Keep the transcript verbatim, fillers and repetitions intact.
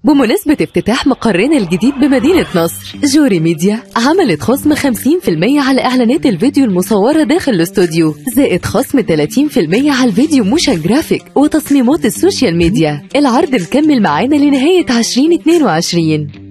بمناسبة افتتاح مقرنا الجديد بمدينة نصر، جوري ميديا عملت خصم خمسين في المية على إعلانات الفيديو المصورة داخل الاستوديو، زائد خصم ثلاثين في المية على الفيديو موشن جرافيك وتصميمات السوشيال ميديا. العرض مكمل معانا لنهاية عشرين اتنين وعشرين.